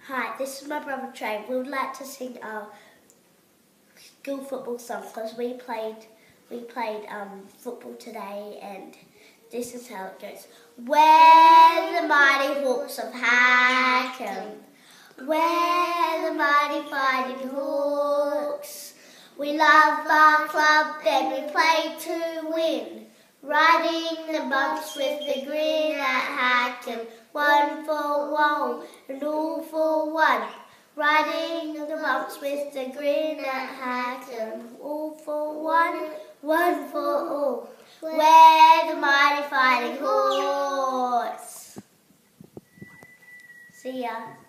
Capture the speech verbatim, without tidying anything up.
Hi, this is my brother Trey. We would like to sing our school football song because we played we played um, football today, and this is how it goes. Where the mighty hawks of Hackham, where the mighty fighting hawks, we love our club and we play to win, riding the bumps with the grin at Hackham, one for all and all for one, riding the bumps with the grin at Hackham, all for one, one for all, we're the mighty fighting horse. See ya.